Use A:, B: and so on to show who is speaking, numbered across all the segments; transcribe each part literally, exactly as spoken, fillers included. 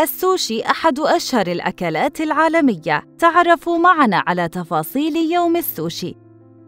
A: السوشي أحد أشهر الأكلات العالمية. تعرفوا معنا على تفاصيل يوم السوشي.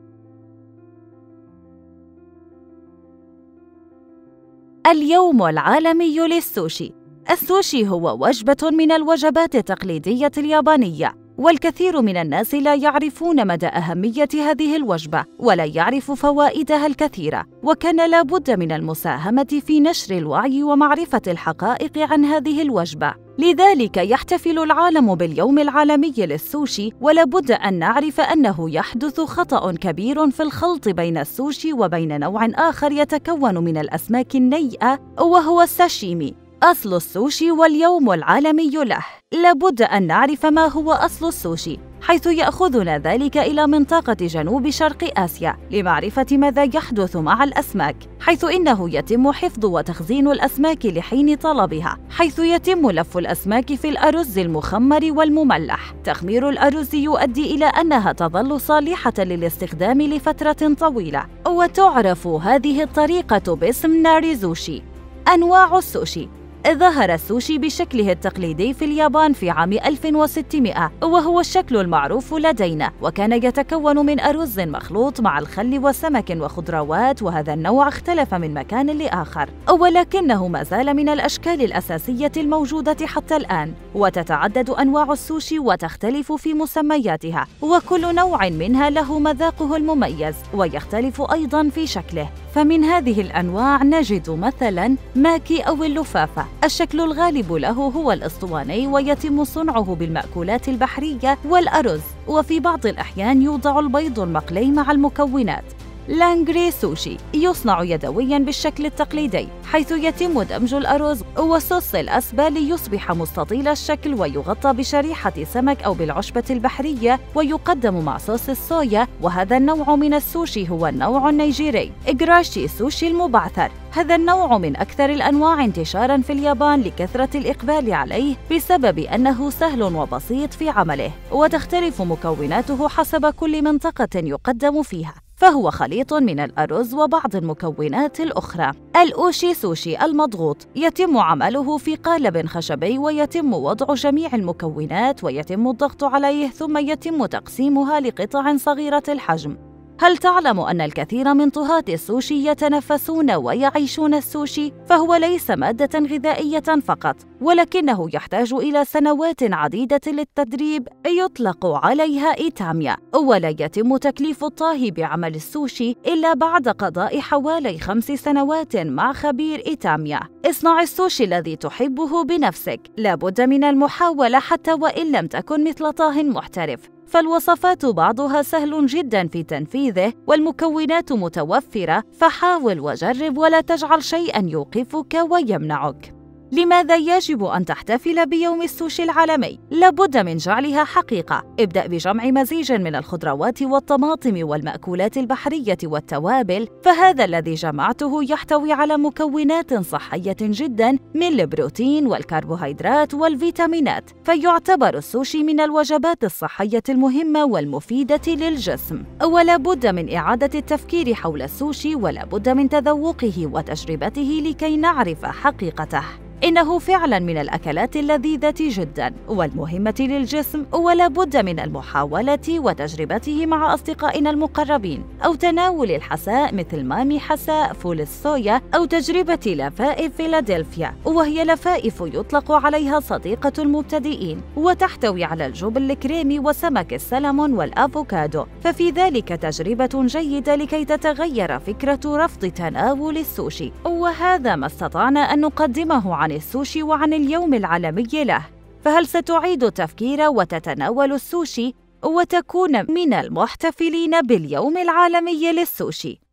A: اليوم العالمي للسوشي. السوشي هو وجبة من الوجبات التقليدية اليابانية، والكثير من الناس لا يعرفون مدى أهمية هذه الوجبة ولا يعرف فوائدها الكثيرة، وكان لا بد من المساهمة في نشر الوعي ومعرفة الحقائق عن هذه الوجبة. لذلك يحتفل العالم باليوم العالمي للسوشي، ولا بد أن نعرف أنه يحدث خطأ كبير في الخلط بين السوشي وبين نوع آخر يتكون من الأسماك النيئة وهو الساشيمي. أصل السوشي واليوم العالمي له. لابد أن نعرف ما هو أصل السوشي، حيث يأخذنا ذلك إلى منطقة جنوب شرق آسيا لمعرفة ماذا يحدث مع الأسماك، حيث إنه يتم حفظ وتخزين الأسماك لحين طلبها، حيث يتم لف الأسماك في الأرز المخمر والمملح. تخمير الأرز يؤدي إلى أنها تظل صالحة للاستخدام لفترة طويلة، وتعرف هذه الطريقة باسم ناريزوشي. أنواع السوشي. ظهر السوشي بشكله التقليدي في اليابان في عام ألف وستمائة، وهو الشكل المعروف لدينا، وكان يتكون من أرز مخلوط مع الخل وسمك وخضروات، وهذا النوع اختلف من مكان لآخر، ولكنه ما زال من الأشكال الأساسية الموجودة حتى الآن. وتتعدد أنواع السوشي وتختلف في مسمياتها، وكل نوع منها له مذاقه المميز ويختلف أيضاً في شكله. فمن هذه الأنواع نجد مثلاً ماكي أو اللفافة. الشكل الغالب له هو الأسطواني، ويتم صنعه بالمأكولات البحرية والأرز، وفي بعض الأحيان يوضع البيض المقلي مع المكونات. لانغري سوشي يصنع يدوياً بالشكل التقليدي، حيث يتم دمج الأرز وصوص الأسبا ليصبح مستطيل الشكل، ويغطى بشريحة سمك أو بالعشبة البحرية، ويقدم مع صوص الصويا. وهذا النوع من السوشي هو النوع النيجيري. إجراشي سوشي المبعثر. هذا النوع من أكثر الأنواع انتشاراً في اليابان لكثرة الإقبال عليه بسبب أنه سهل وبسيط في عمله، وتختلف مكوناته حسب كل منطقة يقدم فيها، فهو خليط من الأرز وبعض المكونات الأخرى. الأوشي سوشي المضغوط. يتم عمله في قالب خشبي، ويتم وضع جميع المكونات ويتم الضغط عليه، ثم يتم تقسيمها لقطع صغيرة الحجم. هل تعلم أن الكثير من طهاة السوشي يتنفسون ويعيشون السوشي؟ فهو ليس مادة غذائية فقط، ولكنه يحتاج إلى سنوات عديدة للتدريب يطلق عليها إيتاميا، ولا يتم تكليف الطاهي بعمل السوشي إلا بعد قضاء حوالي خمس سنوات مع خبير إيتاميا. اصنع السوشي الذي تحبه بنفسك. لابد من المحاولة حتى وإن لم تكن مثل طاه محترف، فالوصفات بعضها سهل جدا في تنفيذه والمكونات متوفرة، فحاول وجرب ولا تجعل شيئا يوقفك ويمنعك. لماذا يجب أن تحتفل بيوم السوشي العالمي؟ لابد من جعلها حقيقة. ابدأ بجمع مزيج من الخضروات والطماطم والمأكولات البحرية والتوابل، فهذا الذي جمعته يحتوي على مكونات صحية جدا من البروتين والكربوهيدرات والفيتامينات، فيعتبر السوشي من الوجبات الصحية المهمة والمفيدة للجسم. ولا بد من إعادة التفكير حول السوشي، ولا بد من تذوقه وتجربته لكي نعرف حقيقته. إنه فعلاً من الأكلات اللذيذة جداً والمهمة للجسم، ولا بد من المحاولة وتجربته مع أصدقائنا المقربين، أو تناول الحساء مثل مامي حساء فول الصويا، أو تجربة لفائف فيلادلفيا، وهي لفائف يطلق عليها صديقة المبتدئين، وتحتوي على الجبن الكريمي وسمك السلمون والأفوكادو، ففي ذلك تجربة جيدة لكي تتغير فكرة رفض تناول السوشي. وهذا ما استطعنا أن نقدمه عن السوشي وعن اليوم العالمي له. فهل ستعيد التفكير وتتناول السوشي وتكون من المحتفلين باليوم العالمي للسوشي؟